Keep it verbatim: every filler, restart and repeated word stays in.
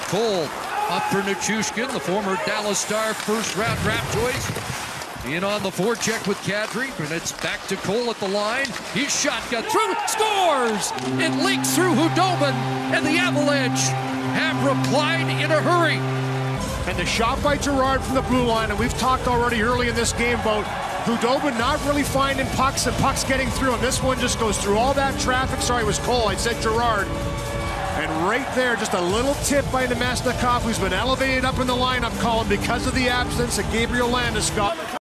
Cole up for Nichushkin, the former Dallas Star first-round draft choice. In on the forecheck with Kadri, and it's back to Cole at the line. He's shotgun through, scores! It leaks through Khudobin, and the Avalanche have replied in a hurry. And the shot by Girard from the blue line, and we've talked already early in this game about Khudobin not really finding pucks and pucks getting through him. This one just goes through all that traffic. Sorry, it was Cole. I said Girard. And right there, just a little tip by Namestnikov, who's been elevated up in the lineup column because of the absence of Gabriel Landeskog.